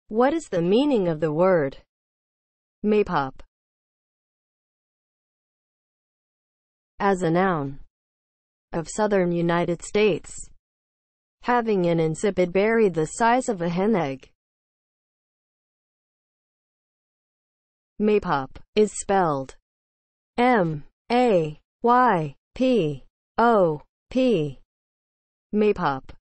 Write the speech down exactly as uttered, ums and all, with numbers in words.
What is the meaning of the word Maypop as a noun of southern United States, having an insipid berry the size of a hen egg? Maypop is spelled M A Y P O P. Maypop